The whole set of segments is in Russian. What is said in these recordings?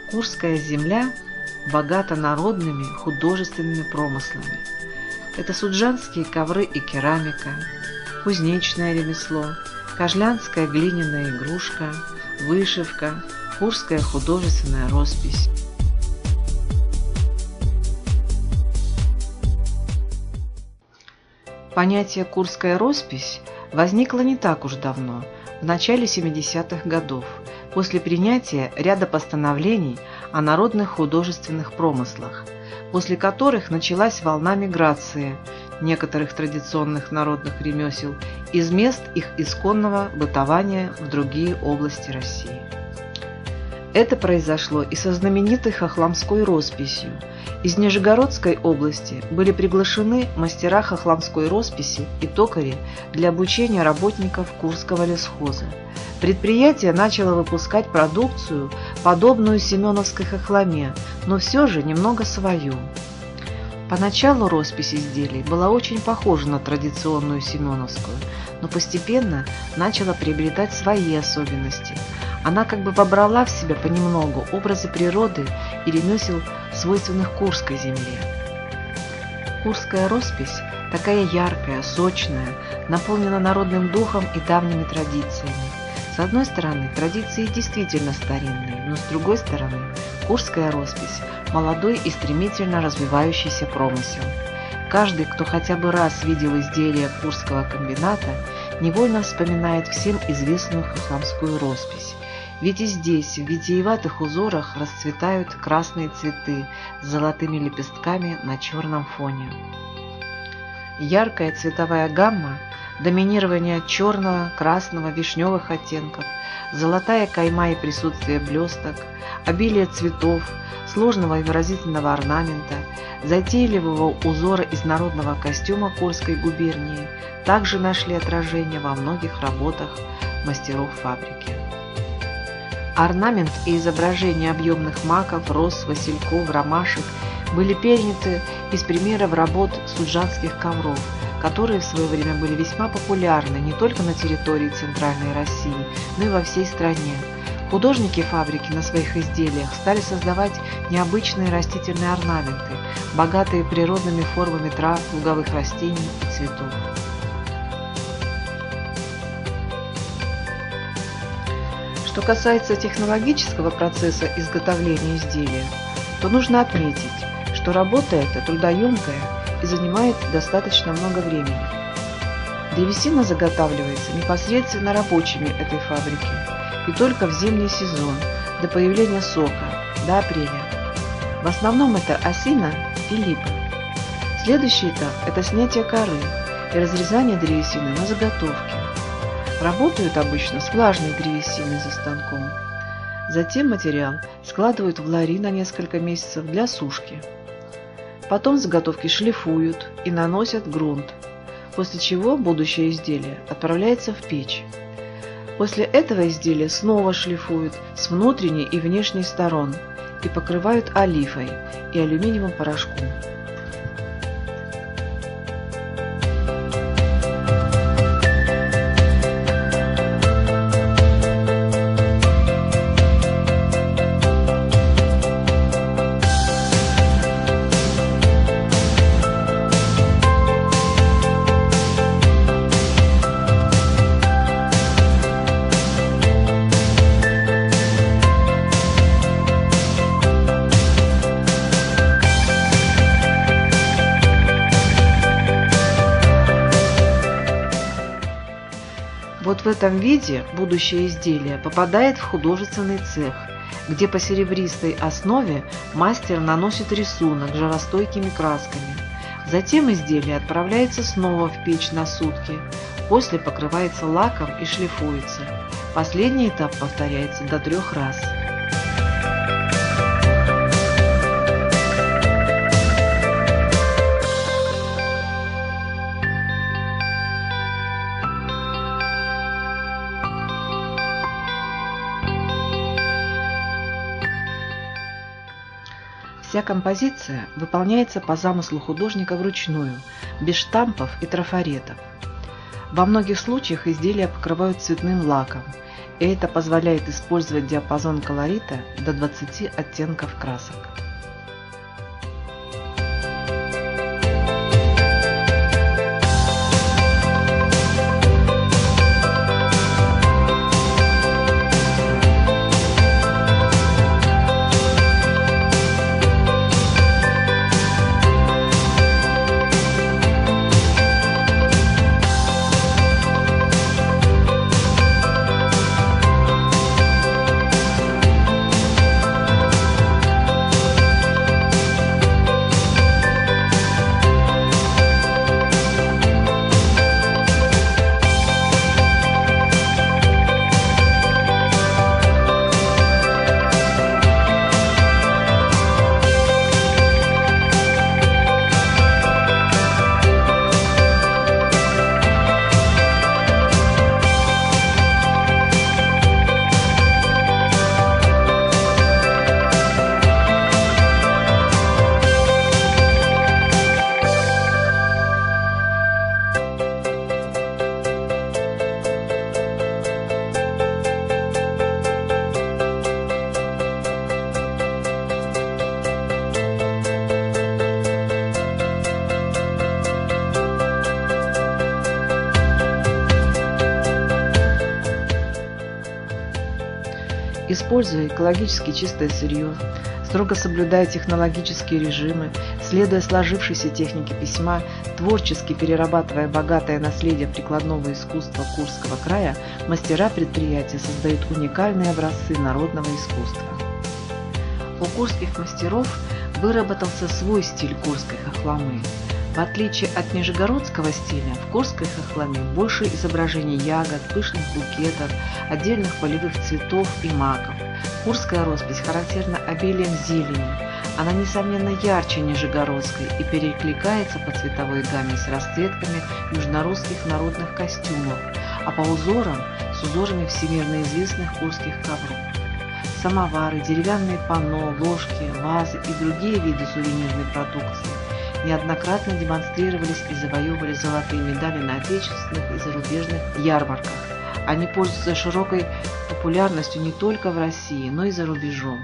Курская земля богата народными художественными промыслами. Это суджанские ковры и керамика, кузнечное ремесло, кожлянская глиняная игрушка, вышивка, курская художественная роспись. Понятие «курская роспись» возникло не так уж давно, в начале 70-х годов, после принятия ряда постановлений о народных художественных промыслах, после которых началась волна миграции некоторых традиционных народных ремесел из мест их исконного бытования в другие области России. Это произошло и со знаменитой хохломской росписью. Из Нижегородской области были приглашены мастера хохломской росписи и токари для обучения работников Курского лесхоза. Предприятие начало выпускать продукцию, подобную семеновской хохломе, но все же немного свою. Поначалу роспись изделий была очень похожа на традиционную семеновскую, но постепенно начала приобретать свои особенности. Она как бы вобрала в себя понемногу образы природы и ремесел, свойственных Курской земле. Курская роспись такая яркая, сочная, наполнена народным духом и давними традициями. С одной стороны, традиции действительно старинные, но с другой стороны, курская роспись – молодой и стремительно развивающийся промысел. Каждый, кто хотя бы раз видел изделия Курского комбината, невольно вспоминает всем известную хохломскую роспись. Ведь и здесь, в витиеватых узорах, расцветают красные цветы с золотыми лепестками на черном фоне. Яркая цветовая гамма, доминирование черного, красного, вишневых оттенков, золотая кайма и присутствие блесток, обилие цветов, сложного и выразительного орнамента, затейливого узора из народного костюма Курской губернии также нашли отражение во многих работах мастеров фабрики. Орнамент и изображения объемных маков, роз, васильков, ромашек были переняты из примеров работ суджанских ковров, которые в свое время были весьма популярны не только на территории Центральной России, но и во всей стране. Художники фабрики на своих изделиях стали создавать необычные растительные орнаменты, богатые природными формами трав, луговых растений и цветов. Что касается технологического процесса изготовления изделия, то нужно отметить, что работа эта трудоемкая и занимает достаточно много времени. Древесина заготавливается непосредственно рабочими этой фабрики и только в зимний сезон, до появления сока, до апреля. В основном это осина и липа. Следующий этап – это снятие коры и разрезание древесины на заготовки. Работают обычно с влажной древесиной за станком. Затем материал складывают в лари на несколько месяцев для сушки. Потом заготовки шлифуют и наносят грунт, после чего будущее изделие отправляется в печь. После этого изделие снова шлифуют с внутренней и внешней сторон и покрывают олифой и алюминиевым порошком. Вот в этом виде будущее изделие попадает в художественный цех, где по серебристой основе мастер наносит рисунок жаростойкими красками. Затем изделие отправляется снова в печь на сутки, после покрывается лаком и шлифуется. Последний этап повторяется до 3 раз. Вся композиция выполняется по замыслу художника вручную, без штампов и трафаретов. Во многих случаях изделия покрывают цветным лаком. и это позволяет использовать диапазон колорита до 20 оттенков красок. Используя экологически чистое сырье, строго соблюдая технологические режимы, следуя сложившейся технике письма, творчески перерабатывая богатое наследие прикладного искусства Курского края, мастера предприятия создают уникальные образцы народного искусства. У курских мастеров выработался свой стиль курской хохломы. В отличие от нижегородского стиля, в курской хохломе больше изображений ягод, пышных букетов, отдельных полевых цветов и маков. Курская роспись характерна обилием зелени. Она, несомненно, ярче нижегородской и перекликается по цветовой гамме с расцветками южнорусских народных костюмов, а по узорам с узорами всемирно известных курских ковров. Самовары, деревянные панно, ложки, вазы и другие виды сувенирной продукции неоднократно демонстрировались и завоевывали золотые медали на отечественных и зарубежных ярмарках. Они пользуются широкой популярностью не только в России, но и за рубежом.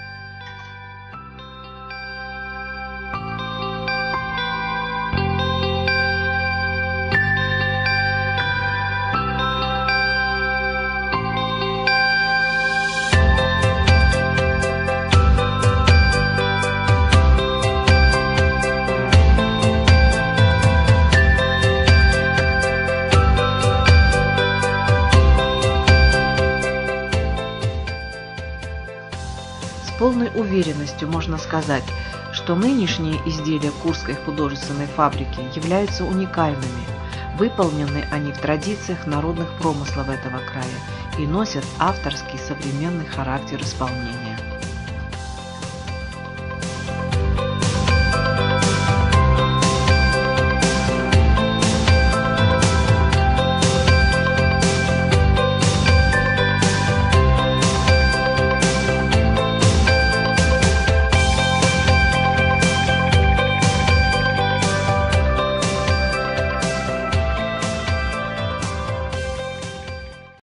С полной уверенностью можно сказать, что нынешние изделия Курской художественной фабрики являются уникальными. Выполнены они в традициях народных промыслов этого края и носят авторский современный характер исполнения.